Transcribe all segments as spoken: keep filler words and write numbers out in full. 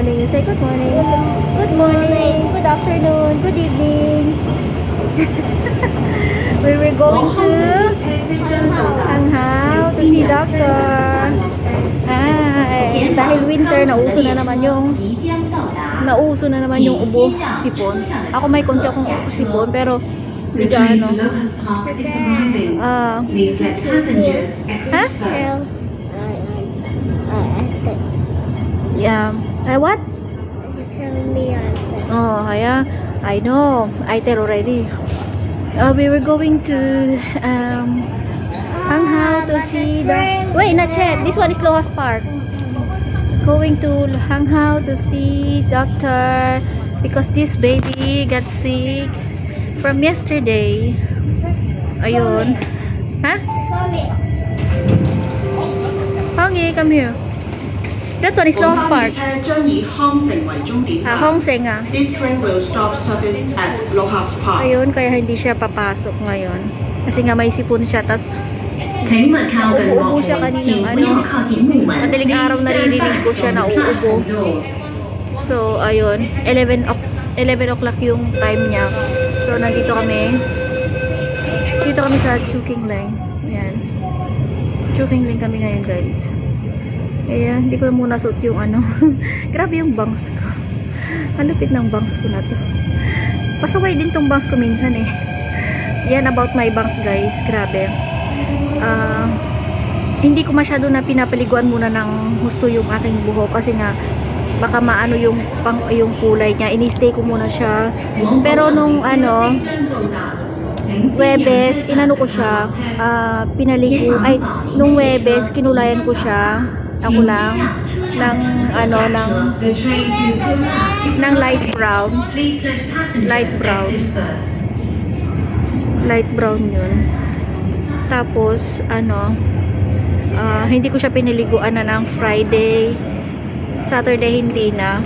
morning. You say good morning. Good morning. Good afternoon. Good evening. We were going to Hanghao to see doctor. Ay, dahil winter, nauso na naman yung nauso na naman yung ubo, sipon. Ako may konti akong sipon, pero hindi gaano. Ah. Ha? Yeah. Uh, what? Oh, yeah. I know. I tell already. Uh, we were going to um, Hanghao to see the. Wait, not yet. This one is Lohas Park. Going to Hanghao to see doctor because this baby got sick from yesterday. Ayun. Huh? Hongi, come here. That one is Lohas Park. Ah, Hong Seng ah. This train will stop service at Lohas Park. Ayun, kaya hindi siya papasok ngayon. Kasi nga may sipon siya, tas uuubo siya kaninang ano. Madaling araw naririnig ko siya na uuubo. So, ayun. eleven o'clock yung time niya. So, nandito kami. Dito kami sa Chuking Line. Ayan. Chuking Line kami ngayon, guys. Ayan, hindi ko na muna suot yung ano. Grabe yung bangs ko. Malupit ng bangs ko na to. Pasaway din tong bangs ko minsan eh. Yan about my bangs, guys. Grabe. Uh, hindi ko masyado na pinapaliguan muna ng gusto yung aking buhok kasi nga baka maano yung pang yung kulay niya. Ini-stay ko muna siya. Pero nung ano Webes, inano ko siya, uh, pinaligo, ay nung Webes kinulayan ko siya. Ako lang ng ano ng ng light brown. Light brown. Light brown 'yun. Tapos ano uh, hindi ko siya piniliguan na ng Friday, Saturday hindi na.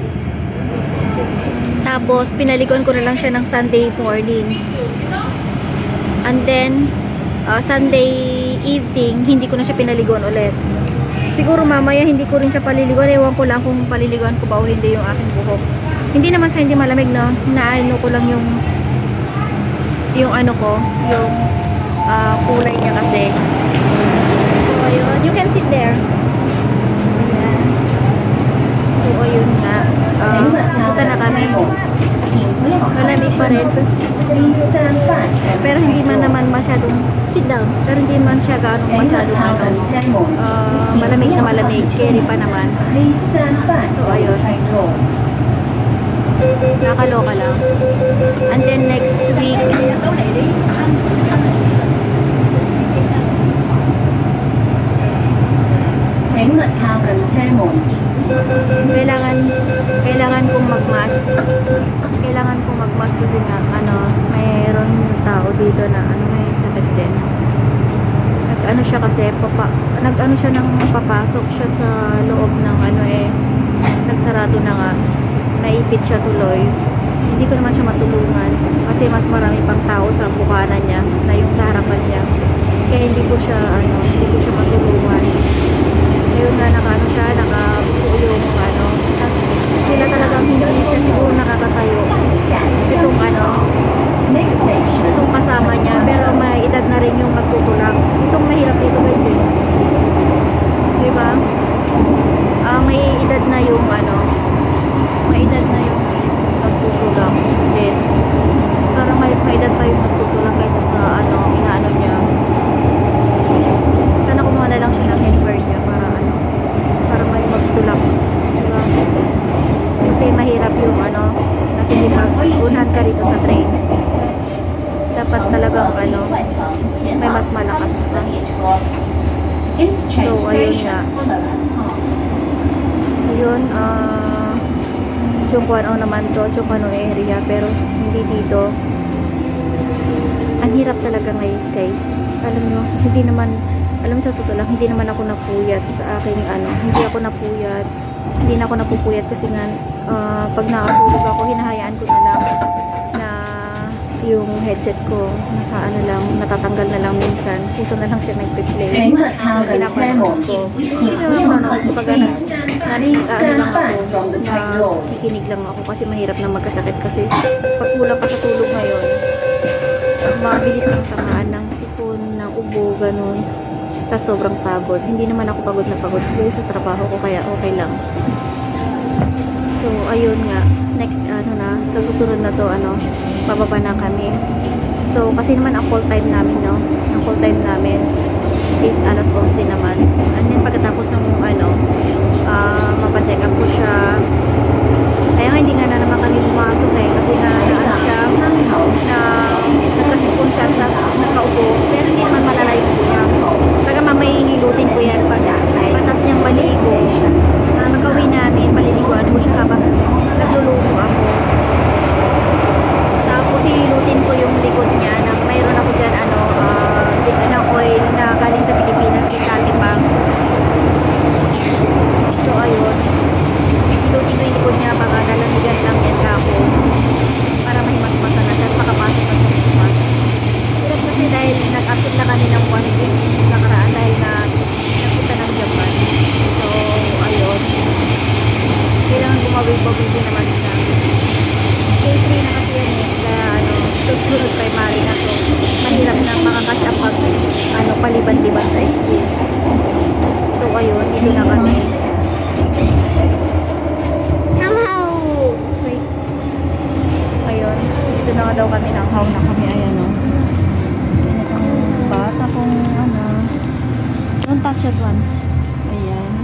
Tapos pinaliguan ko na lang siya ng Sunday morning. And then uh, Sunday evening hindi ko na siya pinaliguan ulit. Siguro mamaya hindi ko rin siya paliliguan. Ewan ko lang kung paliliguan ko ba o hindi yung aking buhok. Hindi naman sa hindi malamig na naano ko lang yung yung ano ko, yung uh, kulay niya kasi. So ayun, you can sit there. Ayan. So ayun na. Uh, punta na kami. Malamig pa rin. Pero hindi man naman masyadong sit down. Pero hindi man siya ganong masyadong ano, uh, malamig na malamig. Carry pa naman. So ayun. Nakaloka lang. And then next week kailangan kailangan kong magmask. Kailangan kong magmask kasi nga ano, mayroon tao dito na ano may sakit din. Nag ano siya kasi papa, nag ano siya nang papasok siya sa loob ng ano eh nagsarado na nga. Naipit siya tuloy. Hindi ko naman siya matulungan kasi mas marami pang tao sa bukanan niya na yung sa harapan niya. Kaya hindi ko siya ano, hindi ko siya matulungan. Ngayon nga nakaano siya, nakabuo yung ano. Sila talagang hindi siya siguro nakakatayo. Itong ano, itong kasama niya. Pero may edad na rin yung nagtutulak. Itong mahirap dito guys eh. Diba? Uh, may edad na yung ano, may edad na yung nagtutulak. Then, parang may edad pa yung nagtutulak kaysa sa ano, inaano niya. Sana kumuha na lang siya ng helper niya para ano, para may magtulak. Diba? Kasi mahirap yung ano, kasi di mag-unahan ka rito sa train. Dapat talagang ano, may mas malakas pa. So, ayun nga. Ayun, ah, uh, yung kung ano naman to, yung ano area, pero hindi dito. Ang hirap talaga guys, guys. Alam nyo, hindi naman, alam sa totoo lang, hindi naman ako napuyat sa aking ano, hindi ako napuyat, hindi na ako napupuyat kasi nga, uh, pag nakatulog ako, hinahayaan ko na lang na yung headset ko, naka ano lang, natatanggal na lang minsan. Puso na lang siya nagpe-play. Pinapanood ko. Hindi naman ano, kumbaga na, nani, ano lang ako, na kikinig lang ako kasi mahirap na magkasakit kasi pag kulang pa sa tulog ngayon, mabilis kang tamaan ng sipon, ng ubo, ganun. Tapos sobrang pagod. Hindi naman ako pagod na pagod dahil sa trabaho ko, kaya okay lang. So, ayun nga. Next, ano na, sa susunod na to, ano, bababa na kami. So, kasi naman ang call time namin, no? Ang call time namin is alas onse naman. And then, pagkatapos ng, ano, uh, mapacheck up ko siya. Kaya nga, hindi nga na naman kami pumasok eh. Kasi na, na ano siya, na, nagkasipon siya, tapos nakaupo. Pero hindi naman malala yung po niya. Taga mamay hilutin ko yan pag patas niyang maligo. Uh, Magkawin namin, paliliguan ko siya habang nagluluto ako. Tapos hilutin ko yung likod niya na mayroon ako dyan ano, uh, na oil na galing sa Pilipinas, dati pa. So ayun, hilutin ko yung likod niya, baka lalamigan lang yan ako para mahimas-masa na siya, makapasok at mahimas. Hirap kasi dahil nag-active na kami ng one week nakaraan dahil na nagpunta ng Japan. So ayun, kailangan gumawin-bawin din naman siya. K three na kasi yan eh, sa ano, susunod primary na to. Mahirap na makakasya pag ano, paliban-liban sa school. So ayun, dito na kami. Hello! Sweet. Ayun, dito na nga daw kami ng how na kami. Ayan o. Itong bata kong ano. Don't touch that one. Ayan.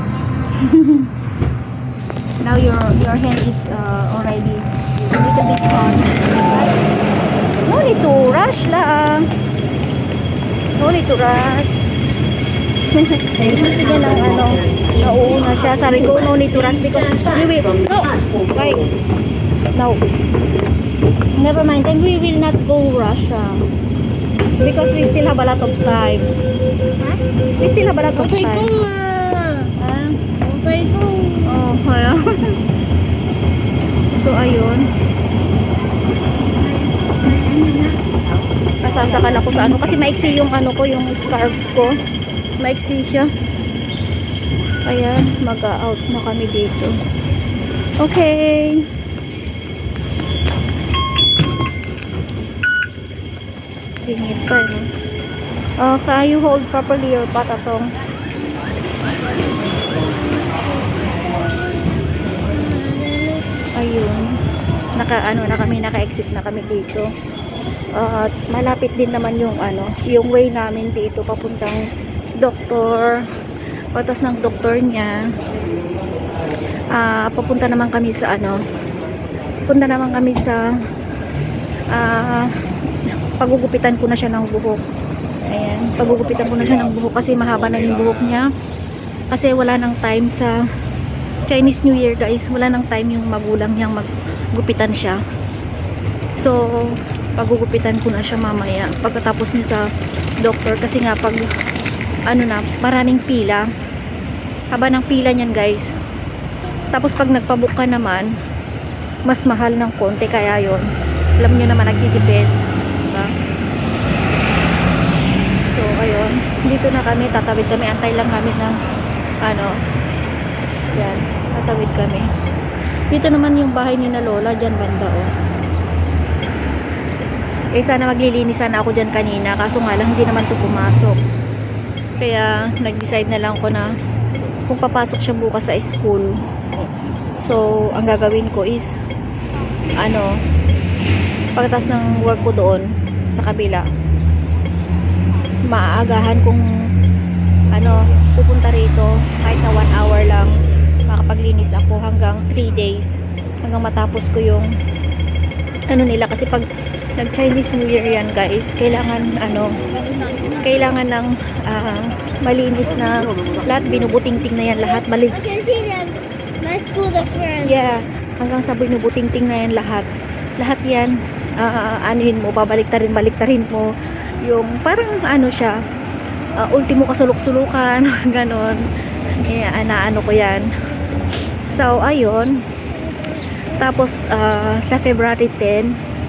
Now your your hand is uh, already a little bit hot. No need to rush lang. No need to rush. Gusto niya lang ano, nauuna siya. Sabi ko no need to rush because we will, no, wait, no, never mind, then we will not go rush uh, because we still have a lot of time. We still have a lot of time. Ah? Oh, wala. So, ayun. Nasasakal ako sa ano. Kasi maiksi yung ano ko, yung scarf ko. Maiksi siya. Ayan, mag-out na kami dito. Okay. Singit pa, no? Uh, can you hold properly your patatong? Ayun, naka ano na kami, naka-exit na kami dito. At uh, malapit din naman yung ano, yung way namin dito papuntang doktor. Patas ng doktor niya. Uh, papunta naman kami sa ano, punta naman kami sa uh, pagugupitan ko na siya ng buhok. Ayan, pagugupitan ko na siya ng buhok kasi mahaba na yung buhok niya. Kasi wala nang time sa Chinese New Year, guys. Wala nang time yung magulang niyang maggupitan siya. So, pagugupitan ko na siya mamaya pagkatapos niya sa doctor. Kasi nga pag ano na, maraming pila. Haba ng pila niyan, guys. Tapos pag nagpabook ka naman, mas mahal ng konti. Kaya yon, alam niyo naman, nagtitipid, diba? So, ayun, dito na kami, tatawid kami. Antay lang kami ng ano, yan, tatawid kami. Dito naman yung bahay ni na Lola, dyan banda, oh. Eh, sana maglilinis sana ako dyan kanina, kaso nga lang hindi naman to pumasok. Kaya nag-decide na lang ko na kung papasok siya bukas sa school. So, ang gagawin ko is ano, pagkatapos ng work ko doon sa kabila, maaagahan kung ano, pupunta rito kahit na one hour lang, makapaglinis ako hanggang three days hanggang matapos ko yung ano nila. Kasi pag nag Chinese New Year yan, guys, kailangan ano, kailangan ng uh, malinis na lahat, binubuting-ting na yan lahat, malinis. I can see them. My school the friends. Yeah, hanggang sa binubuting-ting na yan lahat. Lahat yan, uh, anuhin mo, babaliktarin, baliktarin mo. Yung parang ano siya, uh, ultimo kasulok-sulukan, ganon. Yeah, na ano ko yan. So, ayun. Tapos, uh, sa February ten,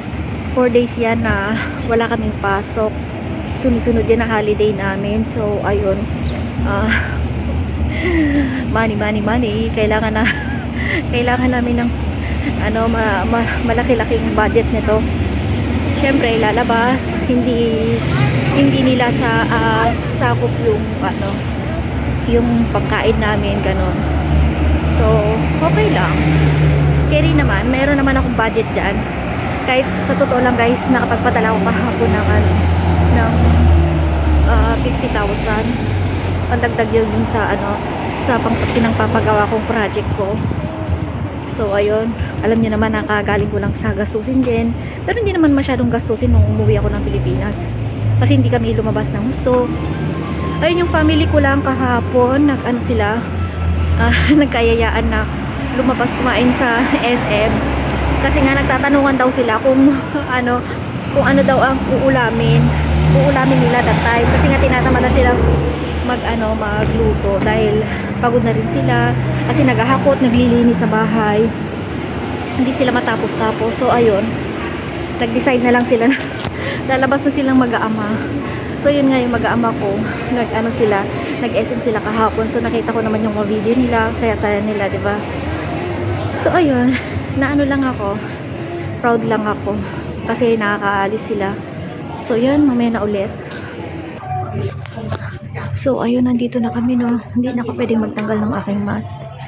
four days yan na wala kaming pasok. Sunod-sunod yan ang holiday namin. So, ayun. Uh, money, money, money. Kailangan na, kailangan namin ng ano, ma, ma, malaki-laking budget nito. Syempre, lalabas. Hindi, hindi nila sa, uh, sakop yung, ano, yung pagkain namin, ganon. So, okay lang. Carry naman. Meron naman akong budget dyan. Kahit sa totoo lang guys, nakapagpadala ako kahapon ng ano, ng uh, fifty thousand. Pandagdag yun yung sa ano, sa pang pinangpapagawa kong project ko. So ayun, alam niyo naman nakagaling ko lang sa gastusin din. Pero hindi naman masyadong gastusin nung umuwi ako ng Pilipinas. Kasi hindi kami lumabas ng gusto. Ayun yung family ko lang kahapon, nag ano sila, uh, nagkayayaan na lumabas kumain sa S M. Kasi nga nagtatanungan daw sila kung ano, kung ano daw ang uulamin. Uulamin nila that time. Kasi nga tinatamad na sila mag ano, magluto dahil pagod na rin sila. Kasi naghahakot, naglilinis sa bahay. Hindi sila matapos-tapos. So ayun, nag-decide na lang sila na lalabas na silang mag-aama. So yun nga yung mag-aama ko. Nag ano sila, nag-S M sila kahapon. So nakita ko naman yung mga video nila, saya-saya nila, 'di ba? So ayun, na ano lang ako, proud lang ako kasi nakakaalis sila. So yun, mamaya na ulit. So ayun, nandito na kami, no. Hindi na ako pwedeng magtanggal ng aking mask.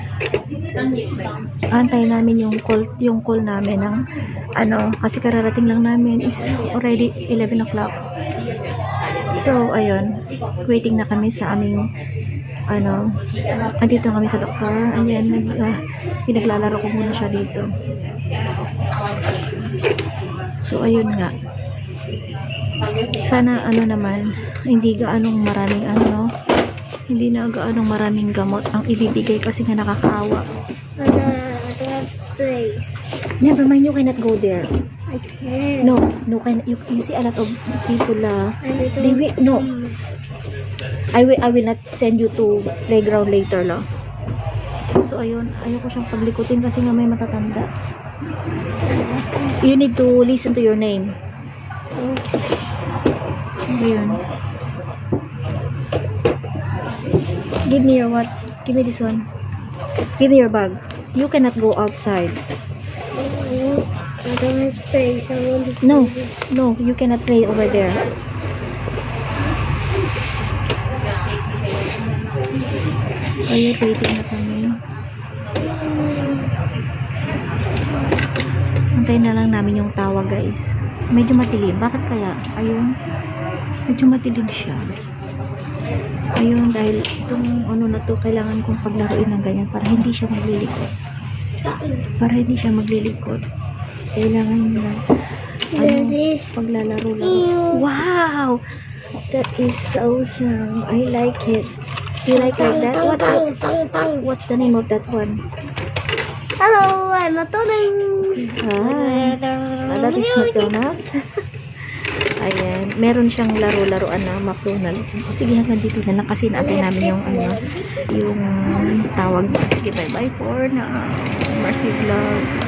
Antay namin yung call, yung call namin ng ano, kasi kararating lang namin is already eleven o'clock. So ayun, waiting na kami sa aming ano, andito kami sa doktor. Ayan, nag, uh, pinaglalaro ko muna siya dito. So ayun nga, sana ano naman, hindi gaanong maraming ano, hindi na gaanong maraming gamot ang ibibigay kasi nga nakakaawa. I don't have space. Never mind, you cannot go there. I can't. No, no, can you, you see a lot of people uh, I don't they will, no, I will, I will not send you to playground later lang. So ayun, ayoko siyang paglikutin kasi nga may matatanda. You need to listen to your name. Ayun. Give me your what? Give me this one. Give me your bag. You cannot go outside. I don't have space. I want to No, no, you cannot play over there. Ayun, waiting na kami. Antayin na lang namin yung tawag, guys. Medyo matilim. Bakit kaya? Ayun. Medyo matilim siya. Ayun, dahil itong ano na to, kailangan kong paglaruin ng ganyan para hindi siya maglilikot. Para hindi siya maglilikot. Kailangan na ano, paglalaro-laro. Wow! That is awesome. I like it. You like like that? What, what, what's the name of that one? Hello, I'm a Tony. Ah, ah, that is McDonald's. Ayan, meron siyang laro-laruan na McDonald's. Sige, hanggang dito na lang kasi natin namin yung ano, yung tawag. Sige, bye-bye for now. Mercy Vlog.